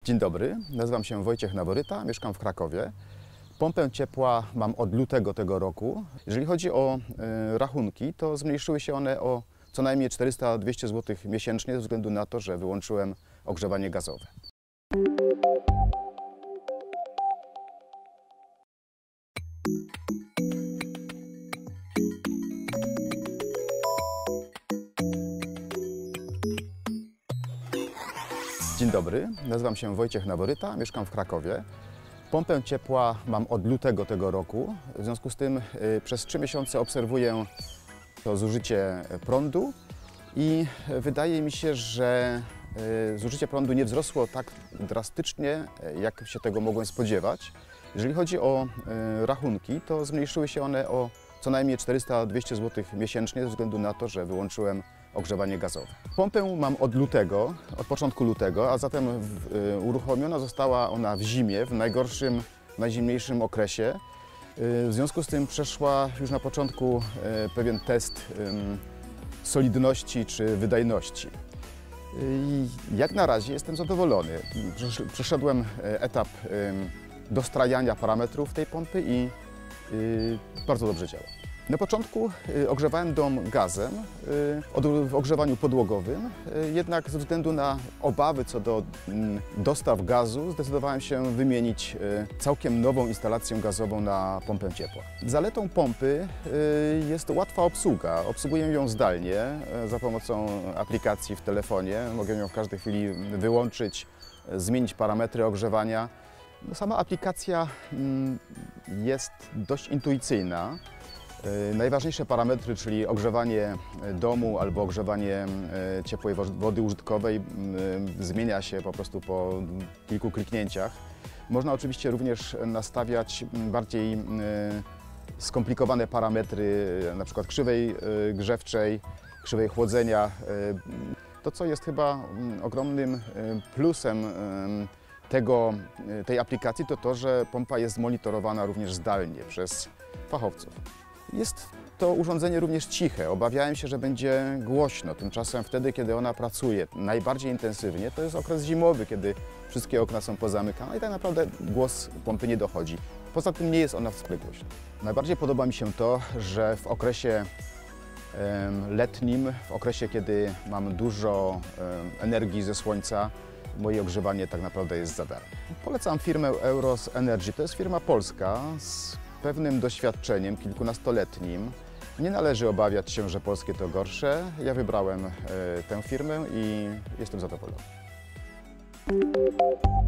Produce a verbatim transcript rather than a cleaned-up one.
Dzień dobry, nazywam się Wojciech Naboryta, mieszkam w Krakowie. Pompę ciepła mam od lutego tego roku. Jeżeli chodzi o y, rachunki, to zmniejszyły się one o co najmniej czterysta do dwustu złotych miesięcznie ze względu na to, że wyłączyłem ogrzewanie gazowe. Dzień dobry, nazywam się Wojciech Naboryta, mieszkam w Krakowie. Pompę ciepła mam od lutego tego roku, w związku z tym y, przez trzy miesiące obserwuję to zużycie prądu i wydaje mi się, że y, zużycie prądu nie wzrosło tak drastycznie, jak się tego mogłem spodziewać. Jeżeli chodzi o y, rachunki, to zmniejszyły się one o co najmniej czterysta do dwustu złotych miesięcznie ze względu na to, że wyłączyłem ogrzewanie gazowe. Pompę mam od lutego, od początku lutego, a zatem w, y, uruchomiona została ona w zimie, w najgorszym, najzimniejszym okresie. Y, w związku z tym przeszła już na początku y, pewien test y, solidności czy wydajności. Y, jak na razie jestem zadowolony. Przeszedłem etap y, dostrajania parametrów tej pompy i y, bardzo dobrze działa. Na początku y, ogrzewałem dom gazem y, od, w ogrzewaniu podłogowym, y, jednak ze względu na obawy co do y, dostaw gazu zdecydowałem się wymienić y, całkiem nową instalację gazową na pompę ciepła. Zaletą pompy y, jest łatwa obsługa. Obsługuję ją zdalnie y, za pomocą aplikacji w telefonie. Mogę ją w każdej chwili wyłączyć, y, zmienić parametry ogrzewania. Sama aplikacja y, jest dość intuicyjna. Najważniejsze parametry, czyli ogrzewanie domu albo ogrzewanie ciepłej wody użytkowej, zmienia się po prostu po kilku kliknięciach. Można oczywiście również nastawiać bardziej skomplikowane parametry, na przykład krzywej grzewczej, krzywej chłodzenia. To, co jest chyba ogromnym plusem tego, tej aplikacji, to to, że pompa jest monitorowana również zdalnie przez fachowców. Jest to urządzenie również ciche. Obawiałem się, że będzie głośno. Tymczasem wtedy, kiedy ona pracuje najbardziej intensywnie, to jest okres zimowy, kiedy wszystkie okna są pozamykane i tak naprawdę głos pompy nie dochodzi. Poza tym nie jest ona wcale głośna. Najbardziej podoba mi się to, że w okresie letnim, w okresie, kiedy mam dużo energii ze słońca, moje ogrzewanie tak naprawdę jest za darmo. Polecam firmę Euros Energy. To jest firma polska z pewnym doświadczeniem kilkunastoletnim. Nie należy obawiać się, że polskie to gorsze. Ja wybrałem tę firmę i jestem zadowolony.